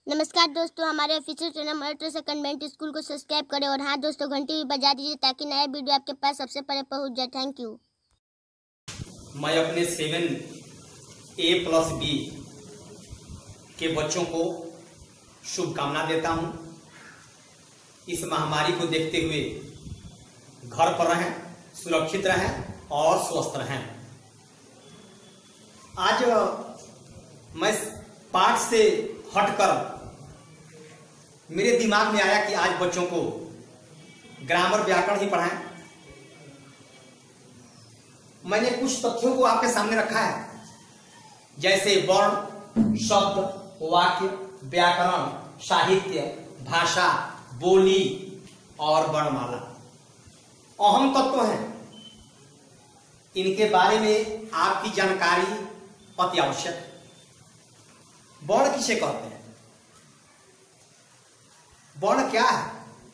नमस्कार दोस्तों, हमारे official channel Marathi convent school को सब्सक्राइब करें और हाँ दोस्तों, घंटी भी बजा दीजिए ताकि नया वीडियो आपके पास सबसे पहले पहुंच जाए। Thank you. मैं अपने 7A+B के बच्चों को शुभकामना देता हूं। इस महामारी को देखते हुए घर पर रहें, सुरक्षित रहें और स्वस्थ रहें। आज मैं पाठ से हटकर मेरे दिमाग में आया कि आज बच्चों को ग्रामर व्याकरण ही पढ़ाएं। मैंने कुछ तथ्यों को आपके सामने रखा है, जैसे वर्ण, शब्द, वाक्य, व्याकरण, साहित्य, भाषा, बोली और वर्णमाला अहम तत्व हैं। इनके बारे में आपकी जानकारी अति आवश्यक है। वर्ण किसे कहते हैं? वर्ण क्या है?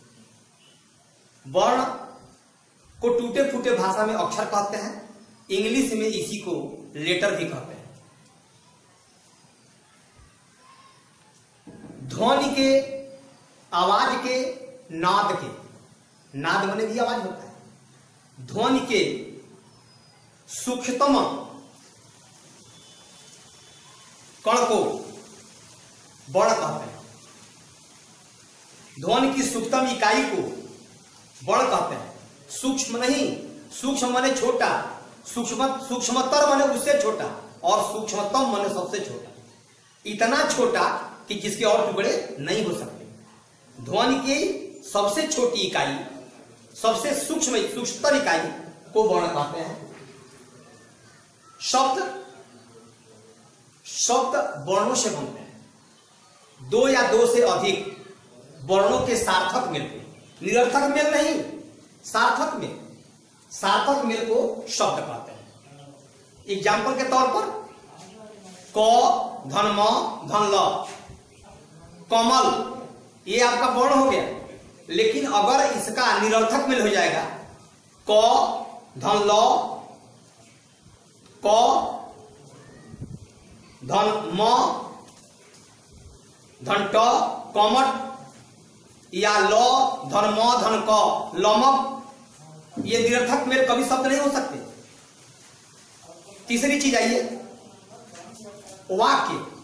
वर्ण को टूटे फूटे भाषा में अक्षर कहते हैं। इंग्लिश में इसी को लेटर भी कहते हैं। ध्वनि के, आवाज के, नाद के, नाद माने भी आवाज होता है। ध्वनि के सूक्ष्मतम कण को वर्ण कहते हैं। ध्वनि की सूक्ष्मतम इकाई को वर्ण कहते हैं। सूक्ष्म नहीं, सूक्ष्म माने छोटा, सूक्ष्मतर माने उससे छोटा और सूक्ष्मतम माने सबसे छोटा, इतना छोटा कि जिसके और टुकड़े नहीं हो सकते। ध्वनि की सबसे छोटी इकाई, सबसे सूक्ष्मतर इकाई को वर्ण कहते हैं। शब्द वर्णों से बनते हैं। दो या दो से अधिक वर्णों के सार्थक मेल को, निरर्थक मेल नहीं, सार्थक मेल को शब्द कहते हैं। एग्जाम्पल के तौर पर क धन म धन ल, कमल, ये आपका वर्ण हो गया। लेकिन अगर इसका निरर्थक मेल हो जाएगा, क धन ल, क धन म धन ट, कमट, या लो धन म धन क, लमक, ये निरर्थक मेल कभी शब्द नहीं हो सकते। तीसरी चीज आइए, वाक्य।